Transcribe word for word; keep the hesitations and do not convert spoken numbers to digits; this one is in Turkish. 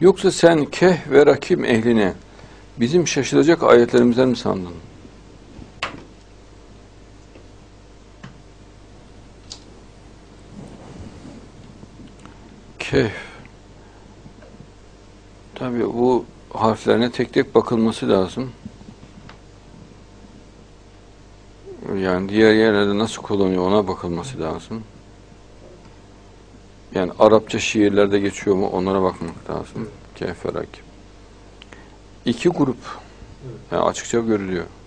Yoksa sen Kehf ve Rakim ehline bizim şaşılacak ayetlerimizden mi sandın? Kehf. Tabii bu harflerine tek tek bakılması lazım. Yani diğer yerlerde nasıl kullanıyor ona bakılması lazım. Yani Arapça şiirlerde geçiyor mu onlara bakmak lazım. Kehf ve Rakim. İki grup. Yani açıkça görülüyor.